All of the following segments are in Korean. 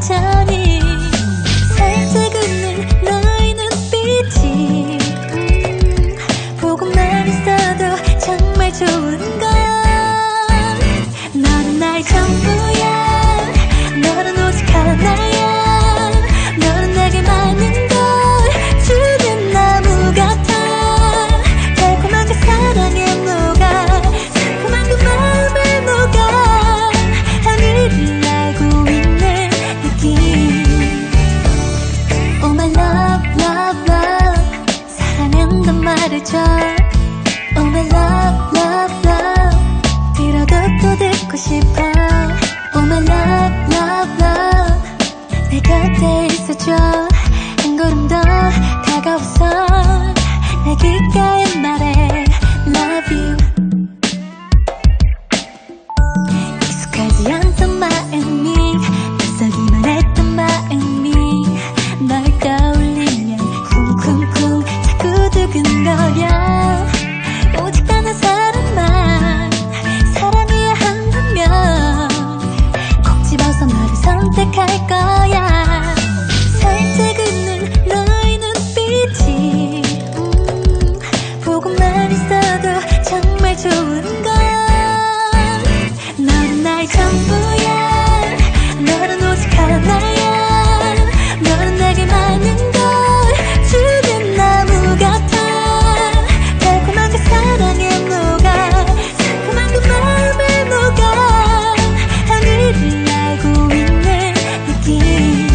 천천히 살짝 웃는 너의 눈빛이 보고만 있어도 정말 좋은걸. 너는 나의 전부야. 너는 오직 하나야. 너는 내게 많은 걸 주는 나무 같아. 달콤한 그 사랑에 녹아 새콤한 그 마음에 녹아 하늘을 날고 있는 느낌. Oh my love, love, love 사랑한단 말해줘. Oh my love, love, love 들어도 또 듣고 싶어. Oh my love, love, love 내 곁에 있어줘. 한 걸음 더 다가와서 내 귓가에 말해 Love you. 익숙하지 않던 마음이 낯설기만 했던 마음이 널 떠올리면 쿵쿵쿵 자꾸 두근거려. 오직 단 한 사람만 사랑해야 한다면 꼭 집어서 너를 선택할 거야. 살짝 웃는 너의 눈빛이 보고만 있어도 정말 좋은걸. 너는 나의 전부야. 너는 오직 하나야. 너는 내게 많은 걸 주는 나무 같아. 달콤한 그 사랑에 녹아 새콤한 그 마음에 녹아 하늘을 날고 있는 느낌.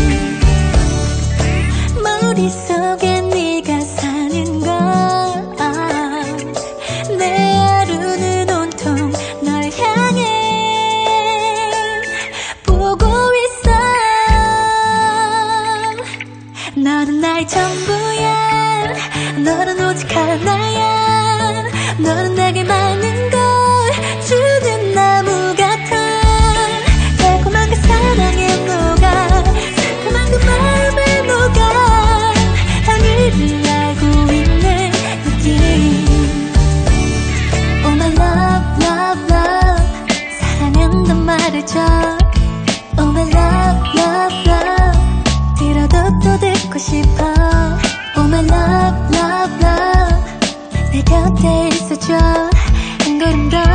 머릿속에 네가 사는 걸. 내 하루는 온통 널 향해 보고 있어. 너는 나의 전부야. 너는 오직 하나야. 너는 내게 많은 걸 주는 나무 같아. 달콤한 그 사랑에 녹아 새콤한 그 마음에 녹아 하늘을 날고 있는 느낌. Oh my love, love, love 사랑한단 말해줘. Oh my love, love, love 들어도 또 듣고 싶어. Oh my love, love, love 내 곁에 있어줘. 한 걸음 더